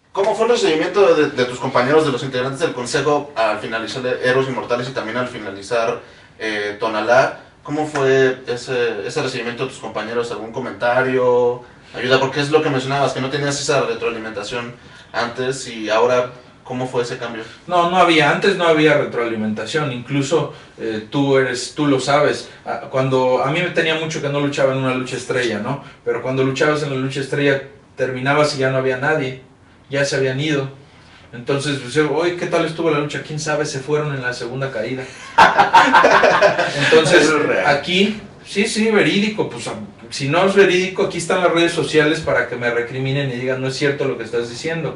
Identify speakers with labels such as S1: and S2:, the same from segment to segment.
S1: ¿Cómo fue el recibimiento de tus compañeros, de los integrantes del consejo al finalizar Héroes Inmortales y también al finalizar Tonalá? ¿Cómo fue ese recibimiento de tus compañeros? ¿Algún comentario? Ayuda, porque es lo que mencionabas, que no tenías esa retroalimentación antes y ahora, ¿cómo fue ese cambio?
S2: No, antes no había retroalimentación, incluso tú lo sabes, cuando a mí me tenía mucho que no luchaba en una lucha estrella, ¿no? Pero cuando luchabas en la lucha estrella terminabas y ya no había nadie, ya se habían ido. Entonces, pues, oye, ¿qué tal estuvo la lucha? ¿Quién sabe? Se fueron en la segunda caída. Entonces, aquí, sí, verídico, pues si no es verídico, aquí están las redes sociales para que me recriminen y digan, no es cierto lo que estás diciendo.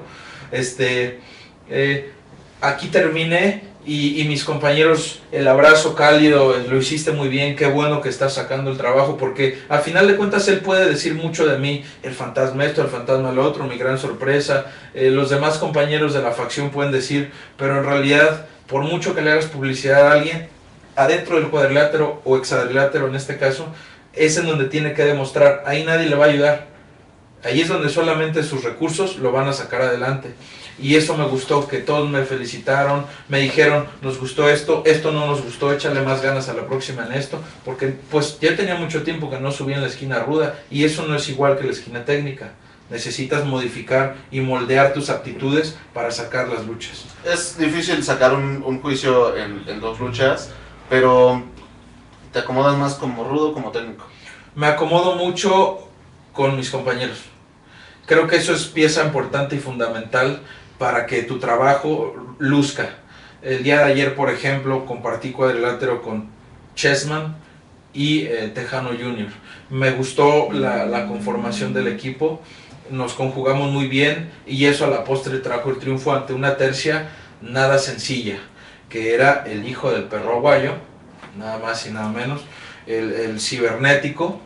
S2: Aquí terminé y mis compañeros, el abrazo cálido, lo hiciste muy bien, qué bueno que estás sacando el trabajo, porque al final de cuentas él puede decir mucho de mí, el fantasma esto, el fantasma lo otro, mi gran sorpresa, los demás compañeros de la facción pueden decir, pero en realidad, por mucho que le hagas publicidad a alguien, adentro del cuadrilátero o hexadrilátero en este caso, es en donde tiene que demostrar, ahí nadie le va a ayudar, ahí es donde solamente sus recursos lo van a sacar adelante. Y eso me gustó, que todos me felicitaron, me dijeron, nos gustó esto no nos gustó, échale más ganas a la próxima en esto, porque pues ya tenía mucho tiempo que no subía en la esquina ruda, y eso no es igual que la esquina técnica. Necesitas modificar y moldear tus aptitudes para sacar las luchas.
S1: Es difícil sacar un juicio en dos luchas, pero ¿te acomodas más como rudo o como técnico?
S2: Me acomodo mucho con mis compañeros. Creo que eso es pieza importante y fundamental para que tu trabajo luzca. El día de ayer, por ejemplo, compartí cuadrilátero con Chessman y Tejano Jr. Me gustó la conformación del equipo, nos conjugamos muy bien y eso a la postre trajo el triunfo ante una tercia nada sencilla, que era el hijo del perro aguayo, nada más y nada menos, el cibernético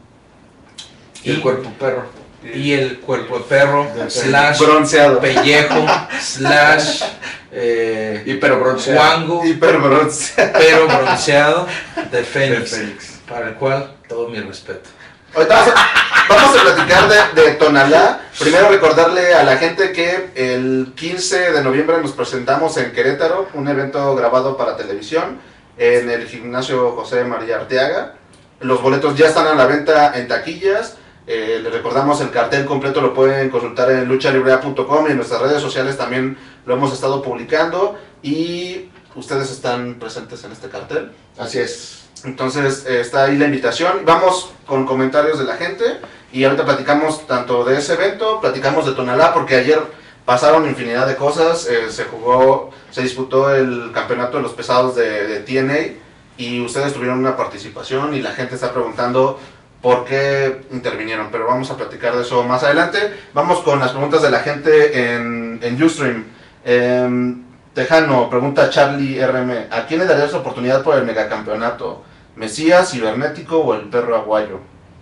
S3: y el cuerpo perro.
S2: Y el cuerpo de perro, slash
S1: bronceado,
S2: pellejo, slash
S3: hiperbronceado,
S2: guango, pero bronceado de Fénix, para el cual todo mi respeto.
S1: Ahorita vamos a platicar de Tonalá. Primero recordarle a la gente que el 15 de noviembre nos presentamos en Querétaro, un evento grabado para televisión en el gimnasio José María Arteaga. Los boletos ya están a la venta en taquillas. Les recordamos el cartel completo lo pueden consultar en luchalibrea.com y en nuestras redes sociales también lo hemos estado publicando y ustedes están presentes en este cartel.
S3: Así es.
S1: Entonces está ahí la invitación. Vamos con comentarios de la gente y ahorita platicamos tanto de ese evento, platicamos de Tonalá porque ayer pasaron infinidad de cosas. Se disputó el campeonato de los pesados de TNA y ustedes tuvieron una participación y la gente está preguntando por qué intervinieron, pero vamos a platicar de eso más adelante. Vamos con las preguntas de la gente en Ustream. Tejano, pregunta Charlie RM, ¿a quién le darías la oportunidad por el megacampeonato? ¿Mesías, Cibernético o el perro aguayo?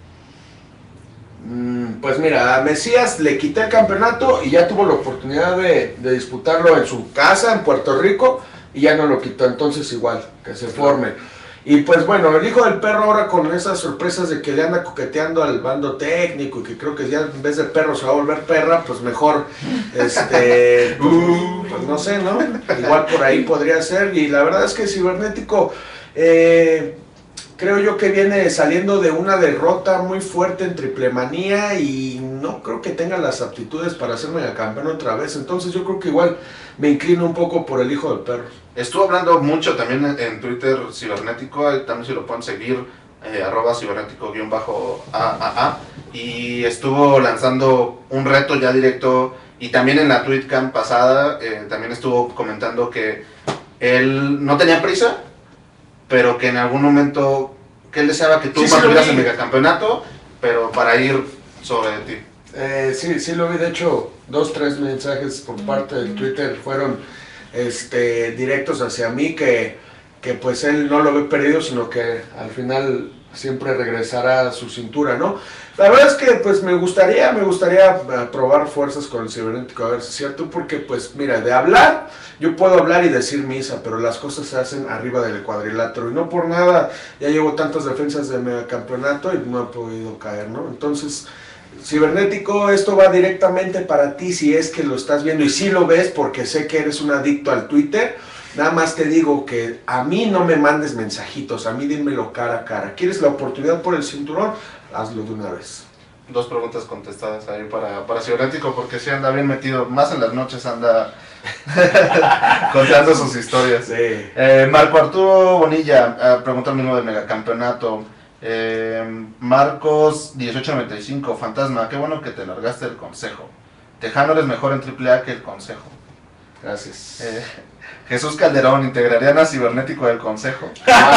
S3: Pues mira, a Mesías le quité el campeonato y ya tuvo la oportunidad de disputarlo en su casa, en Puerto Rico, y ya no lo quitó, entonces igual, que se forme. Y pues bueno, el hijo del perro ahora con esas sorpresas de que le anda coqueteando al bando técnico y que creo que ya en vez de perro se va a volver perra, pues mejor, pues no sé, ¿no? Igual por ahí podría ser. Y la verdad es que Cibernético, creo yo que viene saliendo de una derrota muy fuerte en Triplemanía y no creo que tenga las aptitudes para ser megacampeón otra vez. Entonces yo creo que igual me inclino un poco por el hijo del perro.
S1: Estuvo hablando mucho también en Twitter Cibernético, también si lo pueden seguir, @cibernético_AAA, y estuvo lanzando un reto ya directo, y también en la TweetCamp pasada también estuvo comentando que él no tenía prisa, pero que en algún momento, que él deseaba que tú mantuvieras el megacampeonato, pero para ir sobre ti.
S3: Sí lo vi, de hecho 2-3 mensajes por parte del Twitter fueron directos hacia mí, que pues él no lo ve perdido, sino que al final siempre regresará a su cintura, ¿no? La verdad es que pues me gustaría probar fuerzas con el cibernético, a ver si es cierto, porque pues mira, de hablar, yo puedo hablar y decir misa, pero las cosas se hacen arriba del cuadrilátero, y no por nada, ya llevo tantas defensas de megacampeonato y no he podido caer, ¿no? Entonces, cibernético, esto va directamente para ti si es que lo estás viendo, y si lo ves porque sé que eres un adicto al Twitter. Nada más te digo que a mí no me mandes mensajitos, a mí dímelo cara a cara. ¿Quieres la oportunidad por el cinturón? Hazlo de una vez.
S1: 2 preguntas contestadas ahí para Cibernético, porque sí anda bien metido, más en las noches anda contando sus historias.
S3: Sí.
S1: Marco Arturo Bonilla pregunta el mismo del megacampeonato. Marcos 1895, Fantasma, qué bueno que te largaste del consejo. Tejano eres mejor en AAA que el consejo.
S3: Gracias.
S1: Jesús Calderón, ¿integrarían a Cibernético del consejo?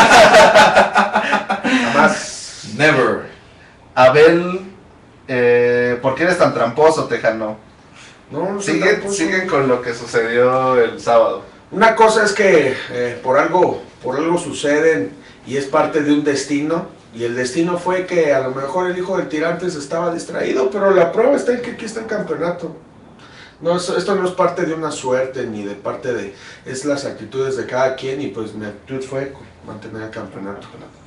S3: Jamás.
S2: Never.
S1: Abel, ¿por qué eres tan tramposo, Tejano?
S3: No soy tramposo.
S1: Siguen con lo que sucedió el sábado.
S3: Una cosa es que por algo suceden y es parte de un destino, y el destino fue que a lo mejor el hijo del Tirantes estaba distraído, pero la prueba está en que aquí está el campeonato. No, esto no es parte de una suerte ni de parte de... es las actitudes de cada quien, y pues mi actitud fue mantener el campeonato.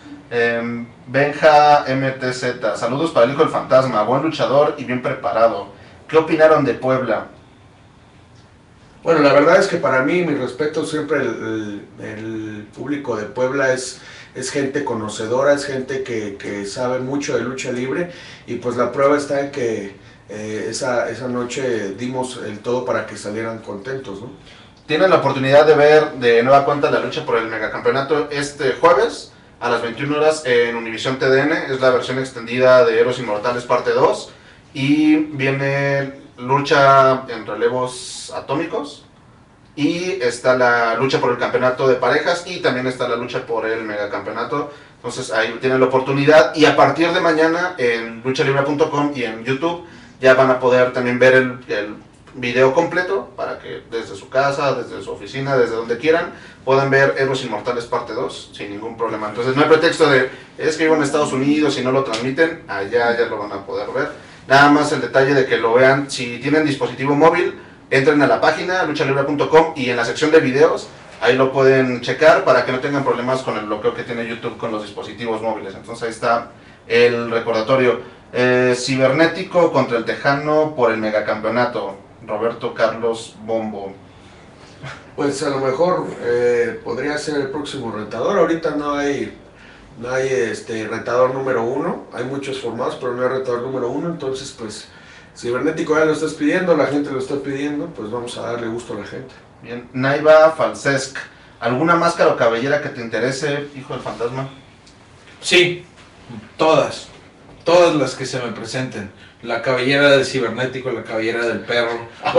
S1: Benja MTZ, saludos para el hijo del fantasma, buen luchador y bien preparado. ¿Qué opinaron de Puebla?
S3: Bueno, la verdad es que para mí, mi respeto, siempre el público de Puebla es gente conocedora, es gente que sabe mucho de lucha libre, y pues la prueba está en que esa noche dimos el todo para que salieran contentos, ¿no?
S1: Tienen la oportunidad de ver de nueva cuenta la lucha por el megacampeonato este jueves a las 21 horas en Univisión TDN, es la versión extendida de Héroes Inmortales parte 2, y viene lucha en relevos atómicos, y está la lucha por el campeonato de parejas, y también está la lucha por el megacampeonato. Entonces ahí tienen la oportunidad, y a partir de mañana en luchalibre.com y en YouTube ya van a poder también ver el video completo, para que desde su casa, desde su oficina, desde donde quieran, puedan ver Héroes Inmortales parte 2 sin ningún problema. Entonces no hay pretexto de, es que vivo en Estados Unidos y no lo transmiten, allá ya lo van a poder ver. Nada más el detalle de que lo vean, si tienen dispositivo móvil, entren a la página luchalibre.com y en la sección de videos, ahí lo pueden checar para que no tengan problemas con el bloqueo que tiene YouTube con los dispositivos móviles. Entonces ahí está el recordatorio. Cibernético contra el Tejano por el megacampeonato. Roberto Carlos Bombo.
S3: Pues a lo mejor podría ser el próximo retador. Ahorita no hay retador número 1. Hay muchos formados, pero no hay retador número 1. Entonces, pues, Cibernético ya lo estás pidiendo, la gente lo está pidiendo, pues vamos a darle gusto a la gente.
S1: Bien, Naiva Falsesc, ¿alguna máscara o cabellera que te interese, hijo del fantasma?
S2: Sí, todas las que se me presenten. La cabellera del cibernético, la cabellera del perro,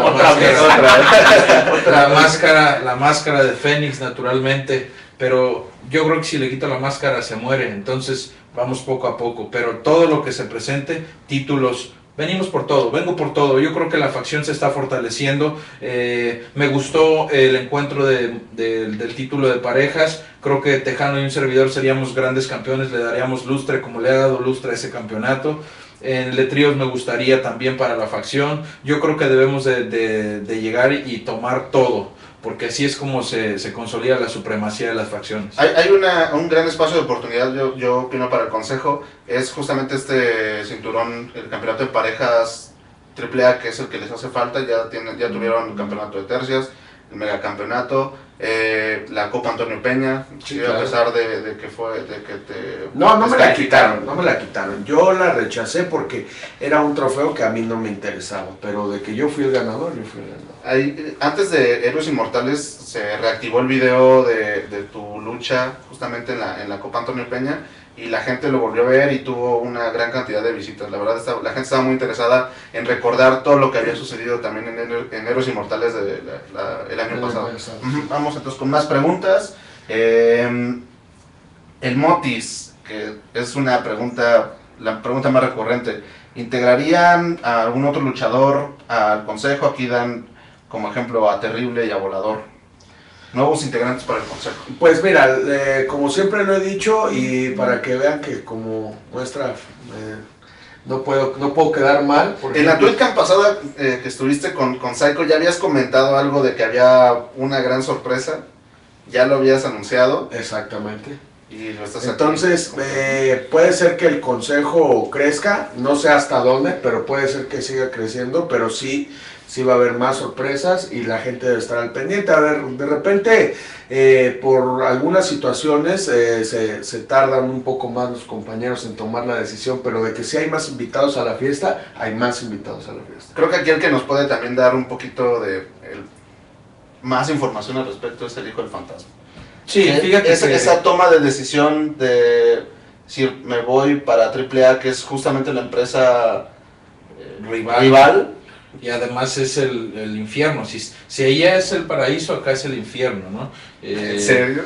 S2: la máscara de Fénix, naturalmente, pero yo creo que si le quito la máscara se muere, entonces vamos poco a poco, pero todo lo que se presente, títulos, venimos por todo, vengo por todo. Yo creo que la facción se está fortaleciendo. Me gustó el encuentro del título de parejas. Creo que Tejano y un servidor seríamos grandes campeones, le daríamos lustre como le ha dado lustre a ese campeonato. En el de tríos me gustaría también para la facción. Yo creo que debemos de llegar y tomar todo, porque así es como se consolida la supremacía de las facciones.
S1: Hay un gran espacio de oportunidad, yo opino, para el consejo. Es justamente este cinturón, el campeonato de parejas AAA, que es el que les hace falta. Ya tuvieron el campeonato de tercias, el megacampeonato, la Copa Antonio Peña, sí, claro. A pesar de que te...
S3: No me la quitaron, yo la rechacé porque era un trofeo que a mí no me interesaba, pero de que yo fui el ganador,
S1: Antes de Héroes Inmortales se reactivó el video de tu lucha justamente en la Copa Antonio Peña, y la gente lo volvió a ver y tuvo una gran cantidad de visitas. La verdad, la gente estaba muy interesada en recordar todo lo que había sucedido también en Héroes Inmortales el año pasado. Vamos entonces con más preguntas. El Motis, que es la pregunta más recurrente. ¿Integrarían a algún otro luchador al consejo? Aquí dan como ejemplo a Terrible y a Volador. nuevos integrantes para el consejo?
S3: Pues mira, como siempre lo he dicho y para que vean que como muestra no puedo quedar mal.
S1: En la TweetCamp pasada que estuviste con Psycho, ¿ya habías comentado algo de que había una gran sorpresa? ¿Ya lo habías anunciado?
S3: Exactamente.
S1: Y lo estás
S3: Entonces, puede ser que el consejo crezca, no sé hasta dónde, pero puede ser que siga creciendo, pero sí va a haber más sorpresas y la gente debe estar al pendiente. A ver, de repente, por algunas situaciones se tardan un poco más los compañeros en tomar la decisión, pero de que si hay más invitados a la fiesta, hay más invitados a la fiesta.
S1: Creo que aquí el que nos puede también dar un poquito de más información al respecto es el hijo del fantasma.
S2: Sí, fíjate
S1: esa toma de decisión de si me voy para AAA, que es justamente la empresa rival.
S2: Y además es el infierno. Si allá es el paraíso, acá es el infierno, ¿no?
S1: ¿En serio?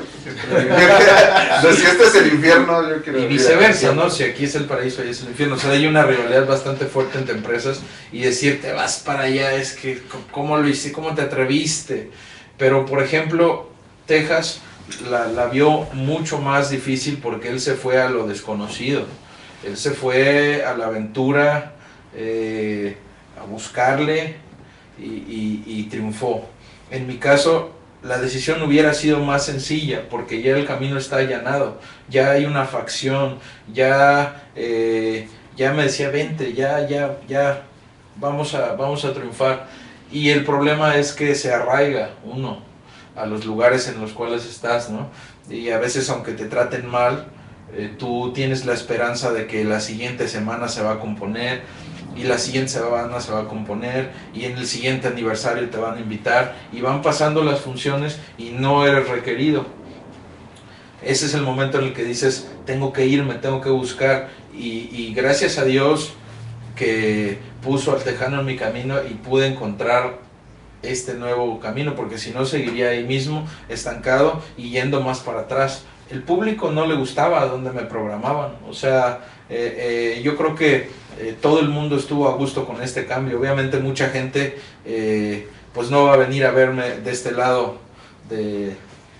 S1: Si este es el infierno, yo quiero...
S2: Y viceversa, ¿no? Si aquí es el paraíso, allá es el infierno. O sea, hay una rivalidad bastante fuerte entre empresas y decir, te vas para allá, es que, ¿cómo lo hiciste? ¿Cómo te atreviste? Pero, por ejemplo, Texas la vio mucho más difícil porque él se fue a lo desconocido. Él se fue a la aventura, a buscarle y triunfó. En mi caso, la decisión hubiera sido más sencilla porque ya el camino está allanado, ya hay una facción, ya me decía, vente, ya, vamos a triunfar. Y el problema es que se arraiga uno a los lugares en los cuales estás, ¿no? Y a veces, aunque te traten mal, tú tienes la esperanza de que la siguiente semana se va a componer, y la siguiente semana se va a componer, y en el siguiente aniversario te van a invitar, y van pasando las funciones y no eres requerido. Ese es el momento en el que dices, tengo que irme, tengo que buscar, y gracias a Dios que puso al tejano en mi camino y pude encontrar este nuevo camino, porque si no seguiría ahí mismo, estancado y yendo más para atrás. El público no le gustaba donde me programaban, o sea, yo creo que todo el mundo estuvo a gusto con este cambio. Obviamente mucha gente pues no va a venir a verme de este lado de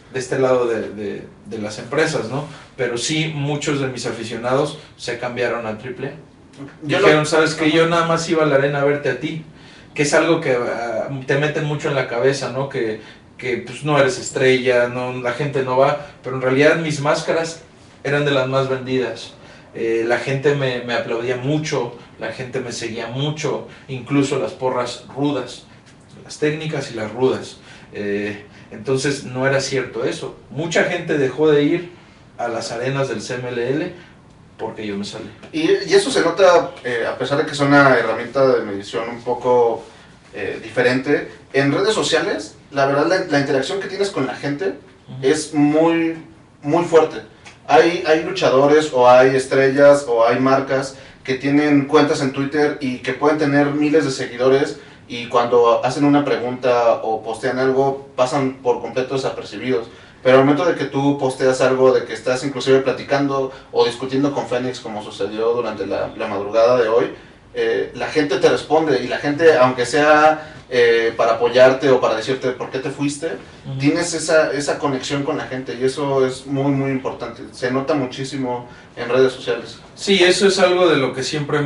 S2: las empresas, ¿no? Pero sí muchos de mis aficionados se cambiaron a AAA. Dijeron, sabes que yo nada más iba a la arena a verte a ti, que es algo que te meten mucho en la cabeza, ¿no? Que pues no eres estrella, no, la gente no va, pero en realidad mis máscaras eran de las más vendidas. La gente me aplaudía mucho, la gente me seguía mucho, incluso las porras rudas, las técnicas y las rudas. Entonces no era cierto eso. Mucha gente dejó de ir a las arenas del CMLL porque yo me salí.
S1: Y eso se nota, a pesar de que es una herramienta de medición un poco diferente, en redes sociales, la verdad la interacción que tienes con la gente es muy, muy fuerte. Hay luchadores o hay estrellas o hay marcas que tienen cuentas en Twitter y que pueden tener miles de seguidores y cuando hacen una pregunta o postean algo pasan por completo desapercibidos. Pero al momento de que tú posteas algo, de que estás inclusive platicando o discutiendo con Fénix, como sucedió durante la madrugada de hoy, la gente te responde y la gente, aunque sea para apoyarte o para decirte por qué te fuiste, tienes esa conexión con la gente y eso es muy muy importante. Se nota muchísimo en redes sociales.
S2: Sí, eso es algo de lo que siempre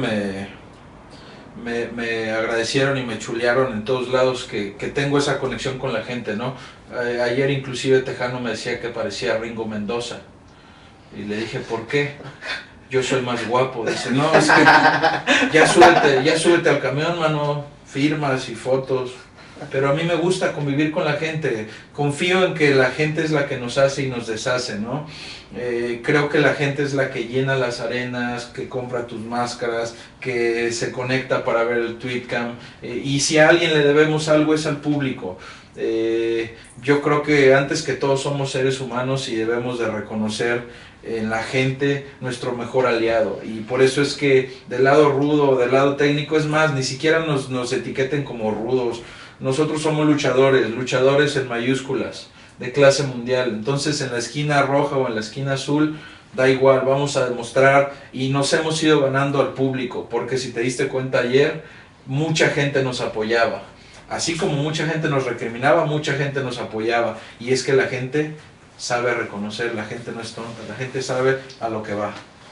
S2: me agradecieron y me chulearon en todos lados, que tengo esa conexión con la gente, ¿no? Ayer inclusive Tejano me decía que parecía Ringo Mendoza y le dije, ¿por qué? Yo soy más guapo. Dice, no, es que ya súbete al camión, mano, firmas y fotos. Pero a mí me gusta convivir con la gente. Confío en que la gente es la que nos hace y nos deshace, ¿no? Creo que la gente es la que llena las arenas, que compra tus máscaras, que se conecta para ver el TweetCamp. Y si a alguien le debemos algo es al público. Yo creo que antes que todo somos seres humanos y debemos de reconocer en la gente nuestro mejor aliado, y por eso es que del lado rudo, del lado técnico, es más, ni siquiera nos etiqueten como rudos. Nosotros somos luchadores en mayúsculas, de clase mundial. Entonces en la esquina roja o en la esquina azul, da igual, vamos a demostrar, y nos hemos ido ganando al público, porque si te diste cuenta ayer, mucha gente nos apoyaba. así como mucha gente nos recriminaba, mucha gente nos apoyaba, y es que la gente sabe reconocer, la gente no es tonta, la gente sabe a lo que va.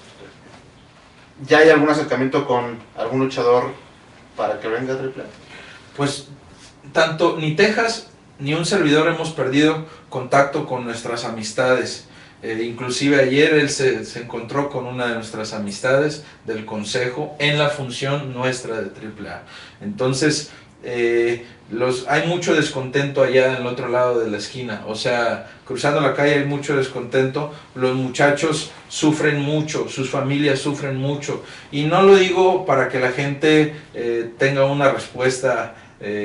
S1: ¿Ya hay algún acercamiento con algún luchador para que venga a AAA?
S2: Pues tanto ni Texas ni un servidor hemos perdido contacto con nuestras amistades. Inclusive ayer él se encontró con una de nuestras amistades del consejo en la función nuestra de AAA. Entonces hay mucho descontento allá en el otro lado de la esquina, o sea, cruzando la calle hay mucho descontento, los muchachos sufren mucho, sus familias sufren mucho, y no lo digo para que la gente tenga una respuesta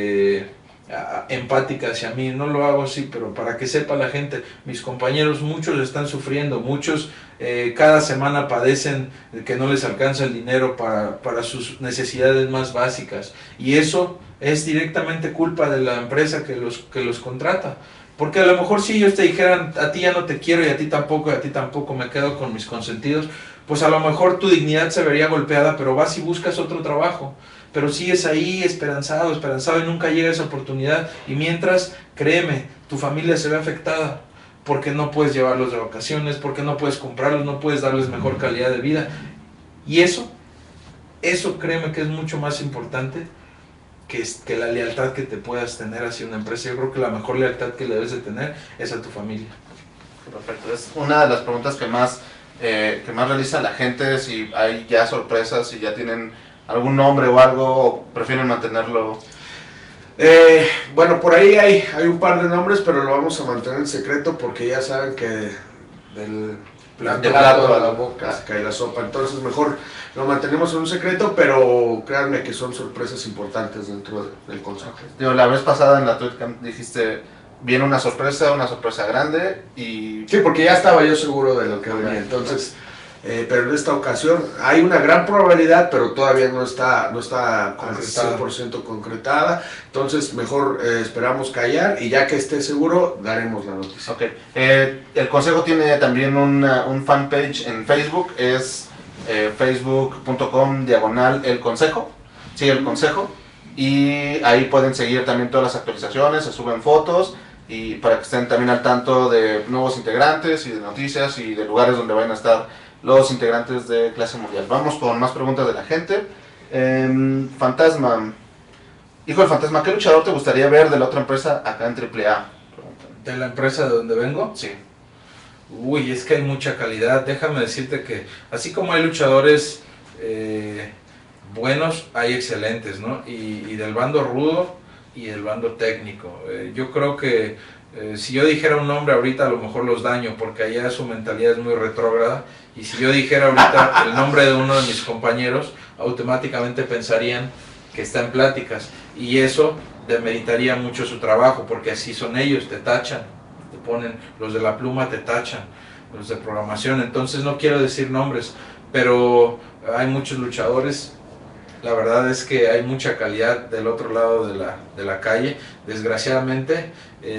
S2: empática hacia mí, no lo hago así, pero para que sepa la gente, mis compañeros, muchos están sufriendo, muchos cada semana padecen que no les alcanza el dinero para sus necesidades más básicas, y eso es directamente culpa de la empresa que los contrata. Porque a lo mejor si ellos te dijeran, a ti ya no te quiero y a ti tampoco, me quedo con mis consentidos, pues a lo mejor tu dignidad se vería golpeada, pero vas y buscas otro trabajo. Pero sigues ahí esperanzado y nunca llega esa oportunidad. Y mientras, créeme, tu familia se ve afectada porque no puedes llevarlos de vacaciones, porque no puedes comprarlos, no puedes darles mejor calidad de vida. Y eso créeme que es mucho más importante que la lealtad que te puedas tener hacia una empresa. Yo creo que la mejor lealtad que le debes de tener es a tu familia.
S1: Perfecto, es una de las preguntas que más realiza la gente, si hay ya sorpresas, si ya tienen algún nombre o algo, o prefieren mantenerlo.
S3: Bueno, por ahí hay un par de nombres, pero lo vamos a mantener en secreto porque ya saben que del plato a la boca cae la sopa, entonces mejor lo mantenemos en un secreto, pero créanme que son sorpresas importantes dentro del consejo.
S1: Digo, la vez pasada en la TweetCamp dijiste, viene una sorpresa grande, y...
S3: Sí, porque ya estaba yo seguro de lo que venía, entonces... pero en esta ocasión hay una gran probabilidad, pero todavía no está 100% concretada, entonces mejor esperamos callar y ya que esté seguro daremos la noticia.
S1: Ok, el consejo tiene también un fanpage en Facebook, es facebook.com/el consejo, sí, el consejo, y ahí pueden seguir también todas las actualizaciones, se suben fotos, y para que estén también al tanto de nuevos integrantes y de noticias y de lugares donde vayan a estar los integrantes de Clase Mundial. Vamos con más preguntas de la gente. Fantasma, hijo del Fantasma, ¿qué luchador te gustaría ver de la otra empresa acá en AAA?
S2: ¿De la empresa de donde vengo?
S1: Sí.
S2: Uy, es que hay mucha calidad. Déjame decirte que así como hay luchadores buenos, hay excelentes, ¿no? Y del bando rudo y del bando técnico. Yo creo que si yo dijera un nombre ahorita a lo mejor los daño, porque allá su mentalidad es muy retrógrada, y si yo dijera ahorita el nombre de uno de mis compañeros, automáticamente pensarían que está en pláticas, y eso demeritaría mucho su trabajo, porque así son ellos, te tachan, te ponen, los de la pluma te tachan, los de programación. Entonces no quiero decir nombres, pero hay muchos luchadores. La verdad es que hay mucha calidad del otro lado de la calle. Desgraciadamente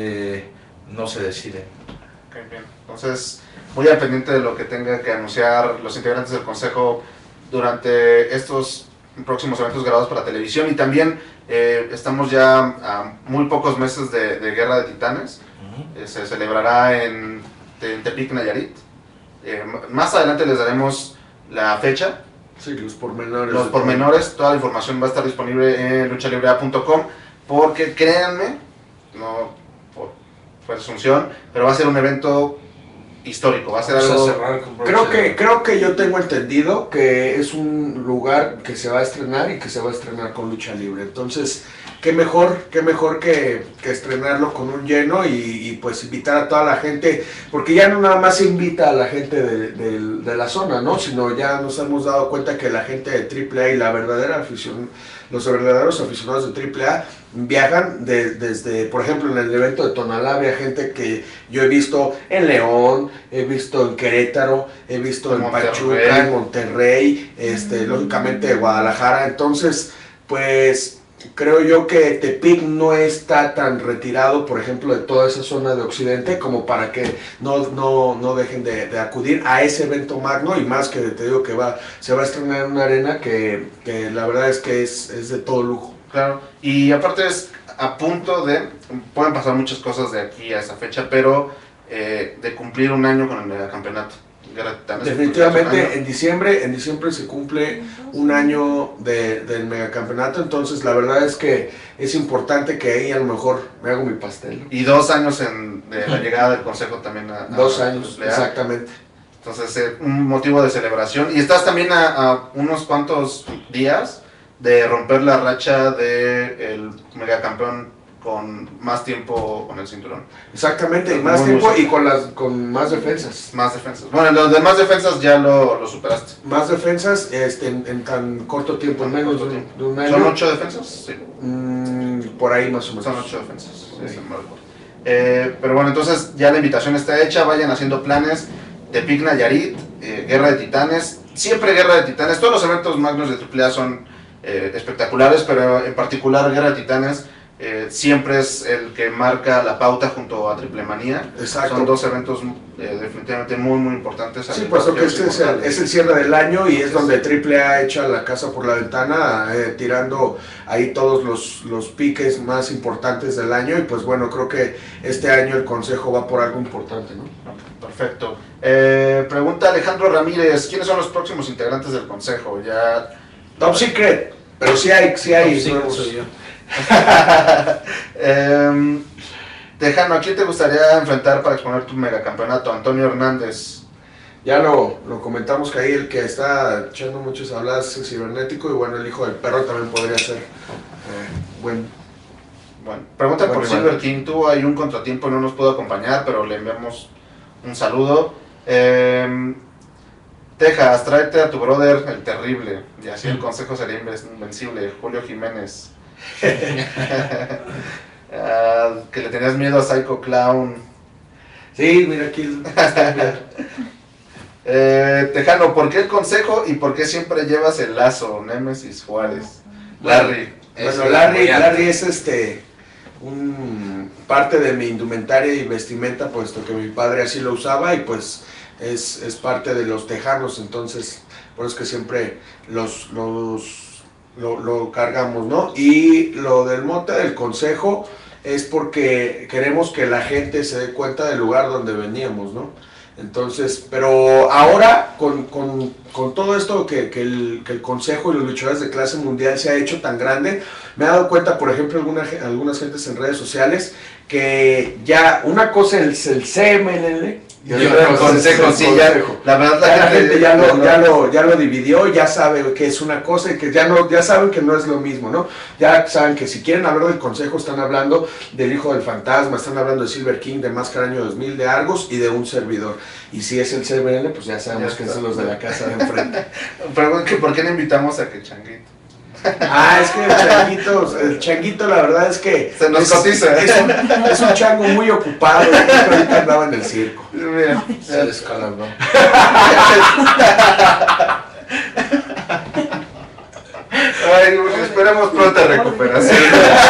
S2: no se decide.
S1: Okay, bien. Entonces, muy al pendiente de lo que tenga que anunciar los integrantes del consejo durante estos próximos eventos grabados para televisión. Y también estamos ya a muy pocos meses de Guerra de Titanes. Se celebrará en Tepic, Nayarit. Más adelante les daremos la fecha.
S3: Sí, los pormenores.
S1: Los pormenores, toda la información va a estar disponible en luchalibrea.com, porque créanme, no por presunción, pero va a ser un evento histórico, va a ser algo...
S3: Creo que yo tengo entendido que es un lugar que se va a estrenar y que se va a estrenar con lucha libre, entonces qué mejor que estrenarlo con un lleno y pues invitar a toda la gente, porque ya no nada más se invita a la gente de la zona, ¿no? Sino ya nos hemos dado cuenta que la gente de AAA y la verdadera afición, los verdaderos aficionados de AAA viajan desde, por ejemplo, en el evento de Tonalá había gente que yo he visto en León, he visto en Querétaro, he visto en Pachuca, en Monterrey, lógicamente de Guadalajara, entonces pues creo yo que Tepic no está tan retirado, por ejemplo, de toda esa zona de Occidente como para que no dejen de acudir a ese evento magno, y más que te digo que se va a estrenar en una arena que la verdad es que es de todo lujo.
S1: Claro, y aparte a punto de, pueden pasar muchas cosas de aquí a esa fecha, pero de cumplir un año con el megacampeonato. Guerra de Titanes.
S3: Definitivamente en diciembre se cumple un año del megacampeonato, entonces la verdad es que es importante que ahí a lo mejor me hago mi pastel, ¿no?
S1: Y 2 años de la llegada del consejo también a
S3: 2 años,
S1: AAA.
S3: exactamente.
S1: Entonces un motivo de celebración. Y estás también a unos cuantos días de romper la racha del megacampeón con más tiempo con el cinturón.
S3: Exactamente, y más tiempo y con más defensas.
S1: Más defensas. Bueno, los demás defensas ya lo superaste.
S3: Más defensas en tan corto tiempo, en menos de un año.
S1: ¿Son 8 defensas? Sí.
S3: Por ahí más o menos.
S1: Son 8 defensas. Sí. Pero bueno, entonces ya la invitación está hecha, vayan haciendo planes. Tepic Nayarit, Guerra de Titanes, siempre Guerra de Titanes. Todos los eventos magnos de AAA son espectaculares, pero en particular Guerra de Titanes siempre es el que marca la pauta junto a Triple Manía.
S3: Exacto.
S1: Son 2 eventos definitivamente muy importantes.
S3: Sí, puesto que este es el cierre del año y es donde AAA echa la casa por la ventana, tirando ahí todos los piques más importantes del año, y pues bueno, creo que este año el consejo va por algo importante, ¿no?
S1: Perfecto. Pregunta Alejandro Ramírez, ¿quiénes son los próximos integrantes del consejo? Ya...
S3: Top Secret, pero sí hay
S2: nuevos. Soy yo.
S1: Tejano, ¿a quién te gustaría enfrentar para exponer tu megacampeonato? Antonio Hernández.
S3: Ya lo comentamos que ahí el que está echando muchas habladas es cibernético, y bueno, el hijo del perro también podría ser
S1: Bueno, pregunta por Silver King. Tuvo ahí un contratiempo, no nos pudo acompañar, pero le enviamos un saludo. Texas, tráete a tu brother el terrible, y así el consejo sería invencible. Julio Jiménez. Que le tenías miedo a Psycho Clown.
S3: Sí, mira aquí está bien.
S1: Tejano, ¿por qué el consejo y por qué siempre llevas el lazo? Némesis Juárez. Larry.
S3: Bueno, Larry es parte de mi indumentaria y vestimenta, puesto que mi padre así lo usaba, y pues es parte de los tejanos, entonces por eso es que siempre lo cargamos, ¿no? Y lo del mote del consejo es porque queremos que la gente se dé cuenta del lugar donde veníamos, ¿no? Entonces, pero ahora con todo esto que el consejo y los luchadores de clase mundial se ha hecho tan grande, me he dado cuenta, por ejemplo, algunas gentes en redes sociales, que ya una cosa es el CMLL y otra cosa es el consejo.
S1: La verdad,
S3: la gente ya lo dividió, ya sabe que es una cosa y que ya saben que no es lo mismo, ¿no? Ya saben que si quieren hablar del consejo, están hablando del Hijo del Fantasma, están hablando de Silver King, de Máscara Año 2000, de Argos y de un servidor. Y si es el CBL, pues ya sabemos que son los de la casa de enfrente.
S1: Pero ¿por qué le invitamos a que Changuito?
S3: Es que el changuito la verdad es que
S1: se nos cotiza.
S3: Es un chango muy ocupado, ahorita andaba en el circo.
S1: Mira,
S3: se descalabró.
S1: Ay, esperemos pronta recuperación.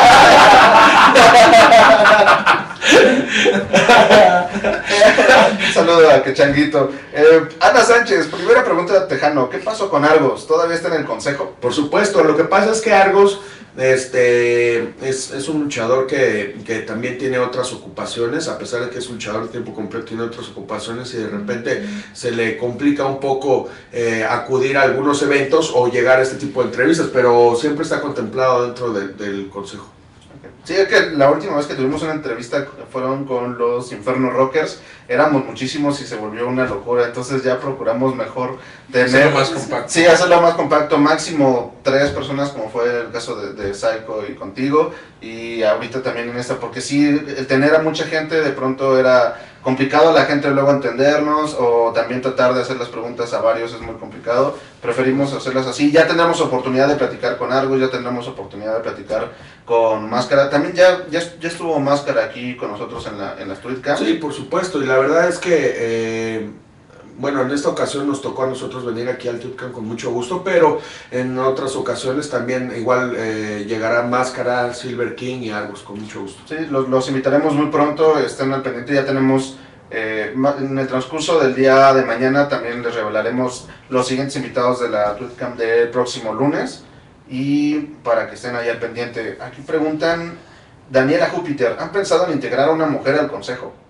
S1: Un saludo a que Changuito. Ana Sánchez, primera pregunta de Tejano, ¿qué pasó con Argos? ¿Todavía está en el consejo?
S3: Por supuesto, lo que pasa es que Argos es un luchador que también tiene otras ocupaciones, a pesar de que es un luchador de tiempo completo, tiene otras ocupaciones, y de repente se le complica un poco acudir a algunos eventos o llegar a este tipo de entrevistas, pero siempre está contemplado dentro del consejo.
S1: Sí, es que la última vez que tuvimos una entrevista fueron con los Inferno Rockers, éramos muchísimos y se volvió una locura, entonces ya procuramos mejor
S2: hacerlo más compacto.
S1: Sí, hacerlo más compacto, máximo 3 personas, como fue el caso de Psycho y contigo, y ahorita también en esta, porque sí, el tener a mucha gente de pronto era complicado a la gente luego entendernos, o también tratar de hacer las preguntas a varios es muy complicado. Preferimos hacerlas así. Ya tendremos oportunidad de platicar con Argos, ya tendremos oportunidad de platicar con Máscara. También ya estuvo Máscara aquí con nosotros en las Tweetcam.
S3: Sí, por supuesto, y la verdad es que bueno, en esta ocasión nos tocó a nosotros venir aquí al Tweetcam con mucho gusto, pero en otras ocasiones también igual llegará Máscara, Silver King y Argos con mucho gusto.
S1: Sí, los invitaremos muy pronto, estén al pendiente, ya tenemos en el transcurso del día de mañana también les revelaremos los siguientes invitados de la Tweetcam del próximo lunes, y para que estén ahí al pendiente. Aquí preguntan Daniela Júpiter, ¿han pensado en integrar a una mujer al consejo?